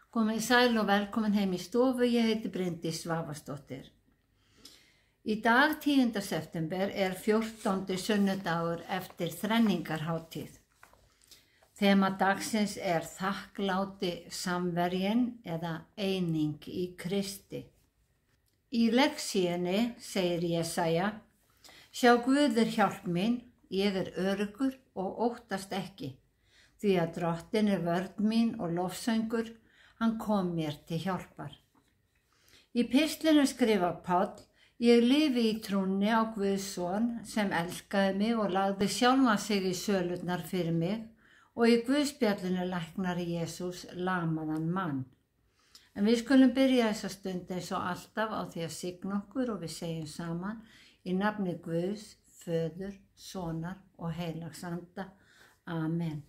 Komið sæl og velkomin heim í stofu, ég heiti Bryndís Svavarsdóttir. Í dag 10. september er 14. sunnudagur eftir þrenningarhátíð. Þema dagsins er þakkláti samverjinn eða eining í Kristi. Í lexíunni segir Jesaja: Sjá Guð er hjálp mín, ég er öruggur og óttast ekki, því að Drottinn er vörn mín og lofsöngur, hann kom mér til hjálpar. Í pistlinu skrifar Páll: Ég lifi í trúnni á Guðs son sem elskaði mig og lagði sjálfan sig í sölurnar fyrir mig, og í Guðspjallinu læknar Jesús lamaðan mann. En við skulum byrja þessa stund eins og alltaf á því að signa okkur og við segjum saman í nafni Guðs, Föður, Sonar og Heilags Anda. Amen.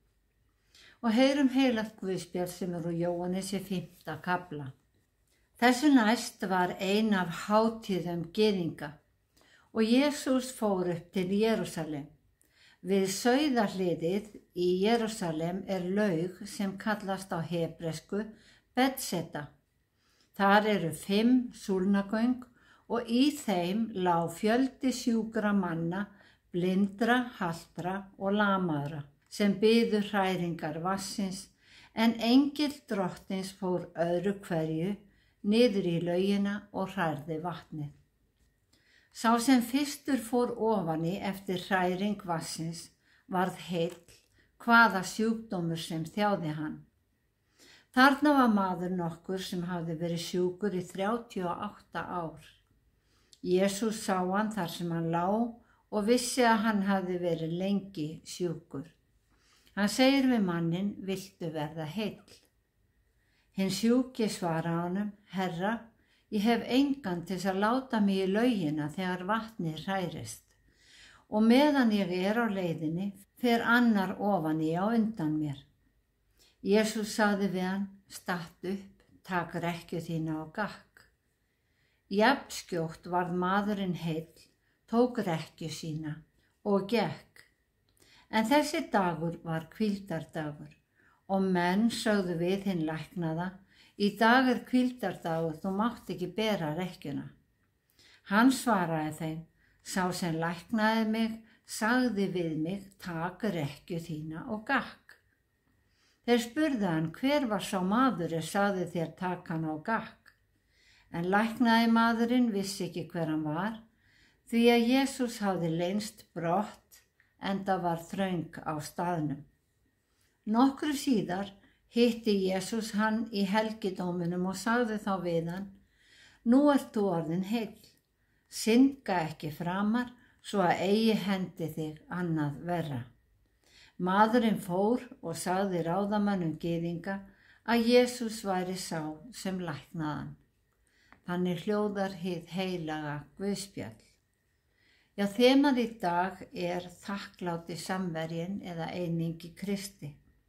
Og heyrum heilagt Guðspjall sem úr Jóhannesi 5. kafla. Þessu næst var ein af hátíðum gyðinga og Jesús fór upp til Jerúsalem. Við sauðahliðið í Jerúsalem er laug sem kallast á hebresku Betseta. Þar eru 5 súlnagöng og í þeim lá fjöldi sjúkra manna, blindra, haltra og lamaðra, sem biðu hræringar vatnsins, en engill Drottins fór öðru hverju niður í laugina og hrærði vatnið. Sá sem fyrstur fór ofan í eftir hræring vatnsins varð heill, hvaða sjúkdómur sem þjáði hann. Þarna var maður nokkur sem hafði verið sjúkur í 38 ár. Jesús sá hann þar sem hann lá og vissi að hann hafði verið lengi sjúkur. Hann segir við mannin: Viltu verða heill? Hinn sjúki svaraði honum: Herra, ég hef engan til að láta mig í laugina þegar vatnið hrærist, og meðan ég er á leiðinni fer annar ofan í á undan mér. Jesús sagði við hann: Stattu upp, tak rekkju þína og gakk. Jafnskjótt varð maðurinn heill, tók rekkju sína og gekk. En þessi dagur var hvíldardagur og menn sögðu við hinn læknaða: Í dag er hvíldardagur, þú mátt ekki bera rekkjuna. Hann svaraði þeim: Sá sem læknaði mig sagði við mig: Tak rekkju þína og gakk. Þeir spurðu hann: Hver var sá maður sagði þér tak hann og gakk? En læknaði maðurinn vissi ekki hver hann var, því að Jesús hafði leynst brott, enda var þröng á staðnum. Nokkru síðar hitti Jesús hann í helgidóminum og sagði þá við hann: Nú ert þú orðinn heill, syndga ekki framar svo að eigi hendi þig annað verra. Maðurinn fór og sagði ráðamönnum gyðinga að Jesús væri sá sem læknaði hann. Þannig hljóðar hið heilaga Guðspjall. Já, þemað í dag er þakkláti samverjinn eða eining í Kristi.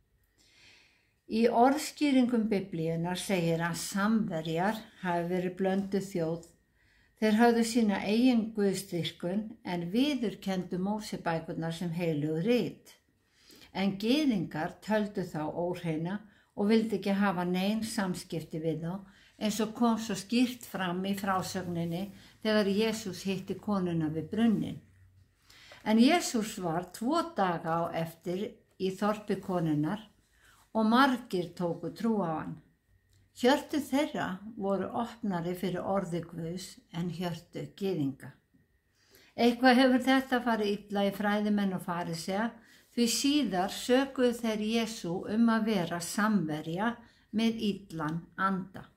Í orðskýringum Biblíunnar segir að samverjar hafi verið blönduð þjóð. Þeir höfðu sína eigin guðsdýrkun en viðurkenndu Mósebækurnar sem heilög rit. En gyðingar töldu þá óhreina og vildu ekki hafa nein samskipti við þá, eins og kom svo skýrt fram í frásögninni þegar Jesús hitti konuna við brunnin. En Jesús var 2 daga á eftir í þorpi konunnar og margir tóku trú á hann. Hjörtu þeirra voru opnari fyrir orði Guðs en hjörtu gyðinga. Eitthvað hefur þetta farið illa í fræðimenn og farisea, því síðar sökuðu þeir Jesú að vera samverja með illan anda.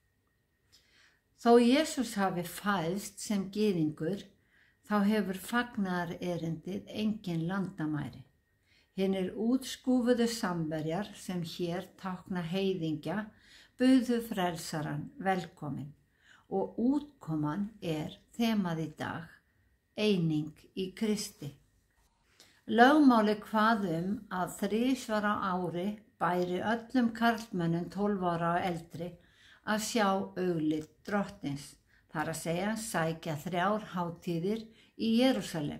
Þó Jesús hafi fæðst sem gyðingur, þá hefur fagnaðarerindið engin landamæri. Hinnir útskúfuðu samverjar sem hér tákna heiðingja buðu frelsaran velkomin og útkoman er þemað í dag, eining í Kristi. Lögmáli kvað að 3 á ári bæri öllum karlmönnum 12 ára og eldri að sjá augliti Drottins, þar að segja sækja 3 hátíðir í Jerúsalem.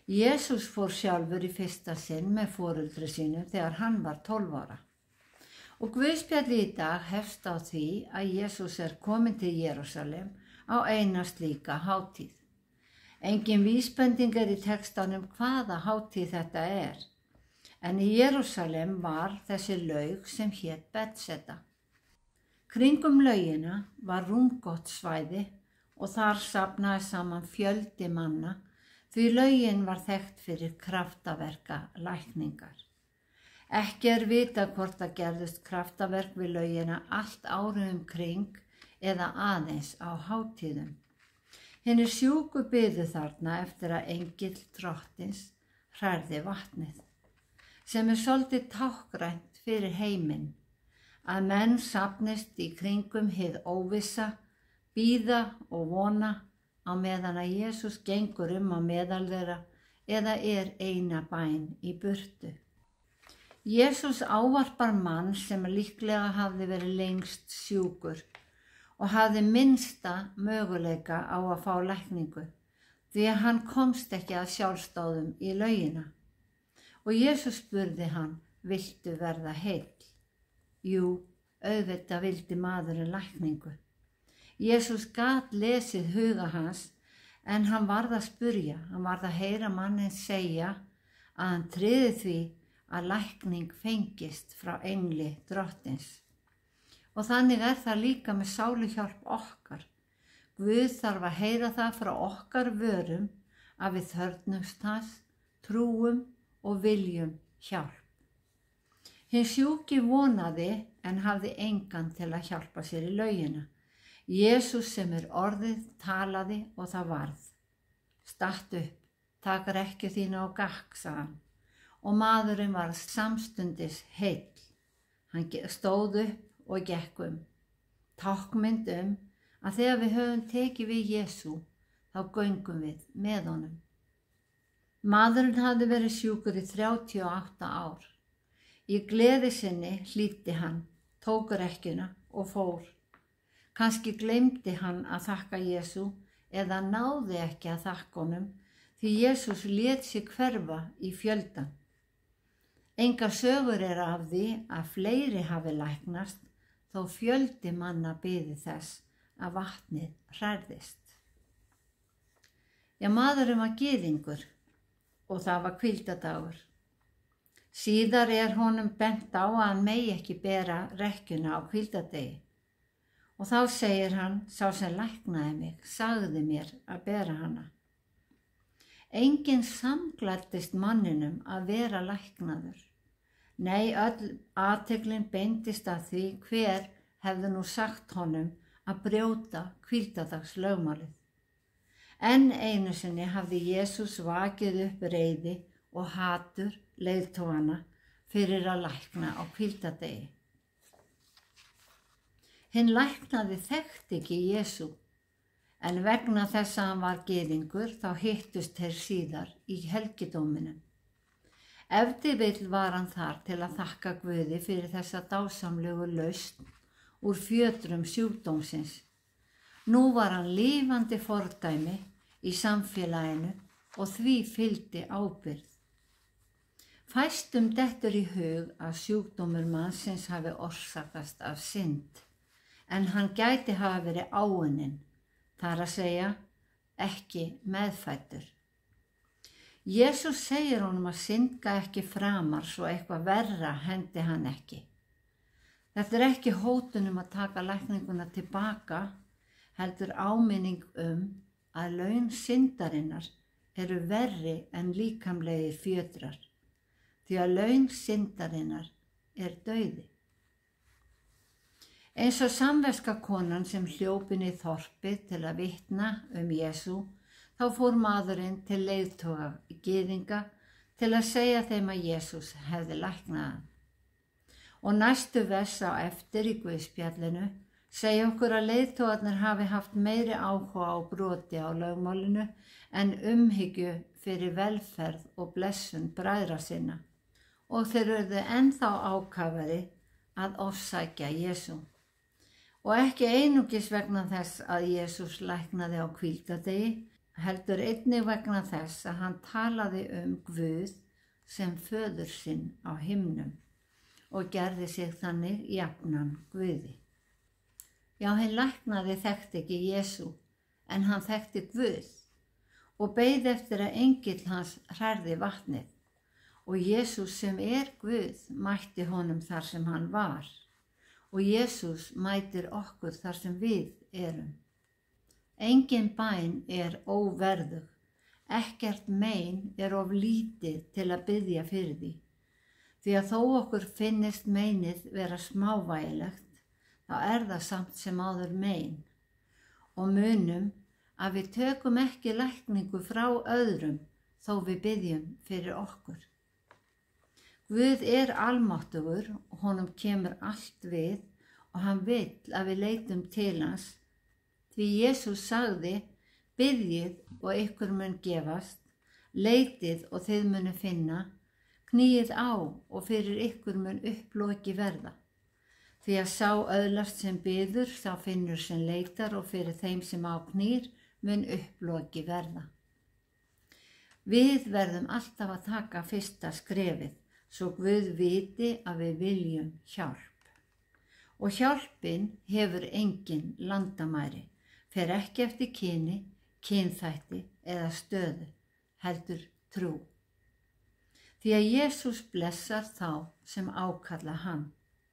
Jesús fór sjálfur í fyrsta sinn með foreldri sínum þegar hann var 12 ára. Og Guðspjalli í dag hefst á því að Jesús kominn til Jerúsalem á eina slíka hátíð. Engin vísbending í textanum hvaða hátíð þetta en í Jerúsalem var þessi laug sem hét Betseda. Kringum laugina var rúmgott svæði og þar safnaði saman fjöldi manna því laugin var þekkt fyrir kraftaverka lækningar. Ekki vitað hvort það gerðust kraftaverk við laugina allt árið kring eða aðeins á hátíðum. Hinir sjúku biðu þarna eftir að engill drottins hrærði vatnið, sem svolítið tákgrænt fyrir heiminn, að menn safnist í kringum hið óvissa, bíða og vona á meðan að Jesús gengur á meðal þeirra eða eina bæn í burtu. Jesús ávarpar mann sem líklega hafði verið lengst sjúkur og hafði minnsta möguleika á að fá lækningu því að hann komst ekki að sjálfsdáðum í laugina. Og Jesús spurði hann, viltu verða heill? Jú, auðvitað vildi maðurinn lækningu. Jesús gat lesið huga hans en hann varð að spurja, hann varð að heyra manninn segja að hann tryði því að lækning fengist frá engli drottins. Og þannig það líka með sáluhjálp okkar. Guð þarf að heyra það frá okkar vörum að við þörfnumst hans, trúum og viljum hjálp. Hinn sjúki vonaði en hafði engan til að hjálpa sér í laugina. Jesús sem orðið talaði og það varð. Stattu upp, tak rekkju þína á gakk, sagði hann. Og maðurinn var samstundis heill. Hann stóð upp og gekk tákmynd að þegar við höfum tekið við Jesú, þá göngum við með honum. Maðurinn hafði verið sjúkur í 38 ár. Í gleði sinni hlýddi hann, tók rekkjuna og fór. Kannski gleymdi hann að þakka Jesú eða náði ekki að þakka honum því Jesús lét sig hverfa í fjöldan. Engar sögur af því að fleiri hafi læknast þó fjöldi manna biði þess að vatnið hrærðist. Já, maðurinn var gyðingur og það var hvíldadagur. Síðar honum bent á að hann megi ekki bera rekkjuna á hvíldadegi. Og þá segir hann, sá sem læknaði mig, sagði mér að bera hana. Enginn samglæddist manninum að vera læknaður. Nei, öll athyglin beindist að því hver hefði nú sagt honum að brjóta hvíldardags-lögmálið. Enn einu sinni hafði Jesús vakið upp reiði og hatur leiðtogana fyrir að lækna á hvíldardegi. Hinn læknaði þekkti ekki Jesú, en vegna þess að hann var gyðingur þá hittust þeir síðar í helgidóminum. Ef til vill var hann þar til að þakka Guði fyrir þessa dásamlegu lausn úr fjötrum sjúkdómsins. Nú var hann lifandi fordæmi í samfélaginu og því fylgdi ábyrgð. Fæstum dettur í hug að sjúkdómur mannsins hafi orsakast af synd, en hann gæti hafa verið áunninn, þar að segja ekki meðfæddur. Jesús segir honum að syndga ekki framar svo eitthvað verra hendi hann ekki. Þetta ekki hótun að taka lækninguna tilbaka, heldur áminning að laun syndarinnar eru verri en líkamlegir fjötrar, því að laun syndarinnar dauði. Eins og samverska konan sem hljópin í þorpið til að vitna Jesú, þá fór maðurinn til leiðtoga gyðinga til að segja þeim að Jesús hefði læknað hann. Og næstu vers á eftir í Guðspjallinu segja okkur að leiðtogarnir hafi haft meiri áhuga á broti á lögmálinu en umhyggju fyrir velferð og blessun bræðra sinna og þeir urðu ennþá ákafari að ofsækja Jesú. Og ekki einungis vegna þess að Jesús læknaði á hvíldardegi, heldur einnig vegna þess að hann talaði Guð sem föður sinn á himnum og gerði sig þannig jafnan Guði. Já, hinn læknaði þekkti ekki Jesú, en hann þekkti Guð og beið eftir að engill hans hrærði vatnið. Og Jesús sem Guð mætti honum þar sem hann var. Og Jesús mætir okkur þar sem við erum. Engin bæn óverðug. Ekkert mein of lítið til að biðja fyrir því. Því að þó okkur finnist meinið vera smávægilegt, þá það samt sem áður mein. Og munum að við tökum ekki lækningu frá öðrum þó við biðjum fyrir okkur. Guð almáttugur og honum kemur allt við og hann vill að við leitum til hans. Því Jesús sagði, biðjið og ykkur mun gefast, leitið og þið munu finna, knýið á og fyrir ykkur mun upploki verða. Því að sá öðlast sem biður, þá finnur sem leitar og fyrir þeim sem á knýr mun upploki verða. Við verðum alltaf að taka fyrsta skrefið, svo Guð viti að við viljum hjálp. Og hjálpin hefur engin landamæri, fer ekki eftir kyni, kynþætti eða stöðu, heldur trú. Því að Jesús blessar þá sem ákalla hann.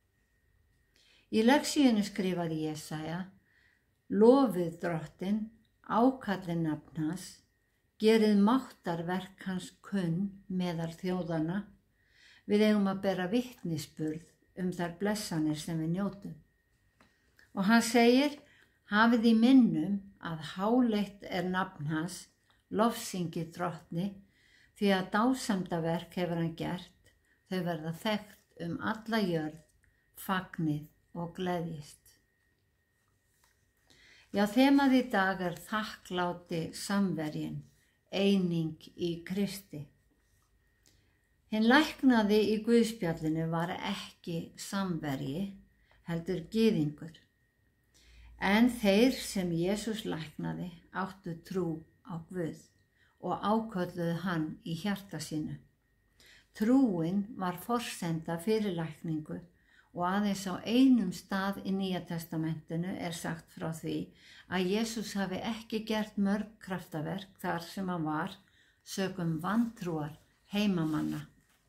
Í lexíunni skrifaði Jesaja, lofið Drottinn, ákallið nafn hans, gerið máttarverk hans kunn meðal þjóðanna, við eigum að bera vitnisburð þær blessanir sem við njótum. Og hann segir, hafið í minnum að háleitt nafn hans, lofsyngið Drottni, því að dásemdaverk hefur hann gert, þau verða þekkt alla jörð, fagnið og gleðjist. Já, þemað í dag þakkláti samverjinn, eining í Kristi. Hinn læknaði í Guðspjallinu var ekki samverji, heldur gyðingur. En þeir sem Jesús læknaði áttu trú á Guð og ákölluðu hann í hjarta sínu. Trúin var forsenda fyrir lækningu og aðeins á einum stað í Nýja testamentinu sagt frá því að Jesús hafi ekki gert mörg kraftaverk þar sem hann var sökum vantrúar heimamanna.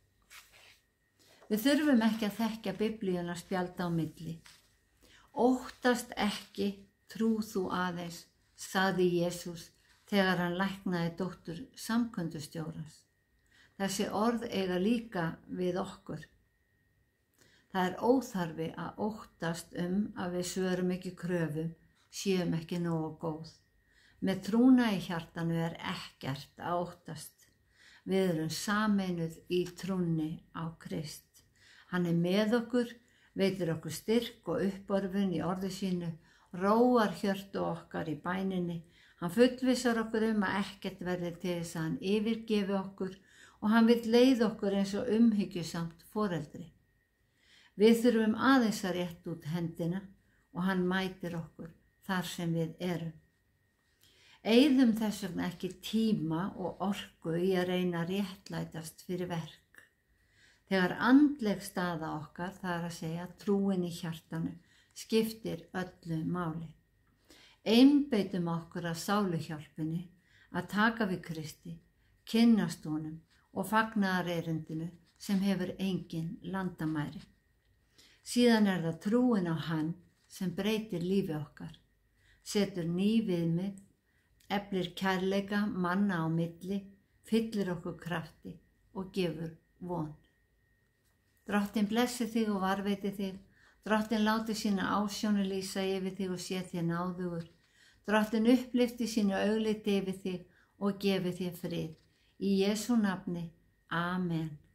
Við þurfum ekki að þekkja Biblíuna spjalda á milli. Óttast ekki, trú þú aðeins, sagði Jesús þegar hann læknaði dóttur samkundustjórans. Þessi orð eiga líka við okkur. Það óþarfi að óttast að við svörum ekki kröfum, séum ekki nógu góð. Með trúna í hjartanu ekkert að óttast. Við erum sameinuð í trúnni á Krist. Hann með okkur, veitir okkur styrk og uppörfun í orði sínu, róar hjörtu okkar í bæninni. Hann fullvissar okkur að ekkert verði til þess að hann yfirgefi okkur og hann vill leiða okkur eins og umhyggjusamt foreldri. Við þurfum aðeins að rétta út hendina og hann mætir okkur þar sem við erum. Eyðum þess vegna ekki tíma og orku í að reyna að réttlætast fyrir verk. Þegar andleg staða okkar, það að segja trúin í hjartanu, skiptir öllu máli. Einbeitum okkur að sáluhjálpinni, að taka við Kristi, kynnast honum og fagnaðarerindinu sem hefur engin landamæri. Síðan það trúin á hann sem breytir lífi okkar, setur ný viðmið, eflir kærleika manna á milli, fyllir okkur krafti og gefur von. Drottinn blessi þig og varveiti þig, Drottinn láti sína ásjónu lýsa yfir þig og sé þér náðugur. Drottinn upplyfti sínu augliti yfir þig og gefi þér frið. Í Jesú nafni, Amen.